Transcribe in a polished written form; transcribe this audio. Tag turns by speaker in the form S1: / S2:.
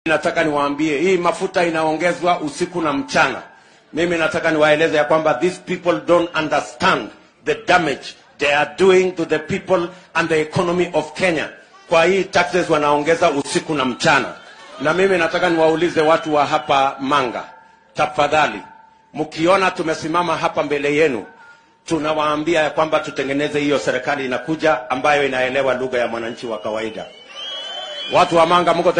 S1: Nataka niwaambie hii mafuta inaongezwa usiku na mchana. Mimi nataka niwaeleze ya kwamba these people don't understand the damage they are doing to the people and the economy of Kenya. Kwa hii taxes wanaongeza usiku na mchana. Na mimi nataka niwaulize watu wa hapa Manga, tafadhali, mkiona tumesimama hapa mbele yenu, tunawaambia ya kwamba tutengeneze hiyo serikali inakuja ambayo inaelewa lugha ya mwananchi wa kawaida. Watu wa Manga mko